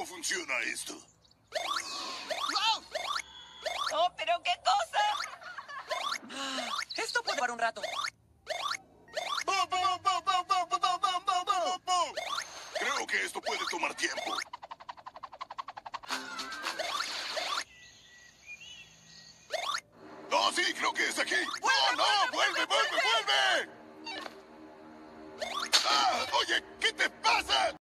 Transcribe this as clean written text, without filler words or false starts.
cómo funciona esto. ¡Oh, pero qué cosa! Esto puede durar un rato. Creo que esto puede tomar tiempo. ¡Oh, sí! Creo que es aquí. ¡Oh, no! ¡Vuelve, vuelve!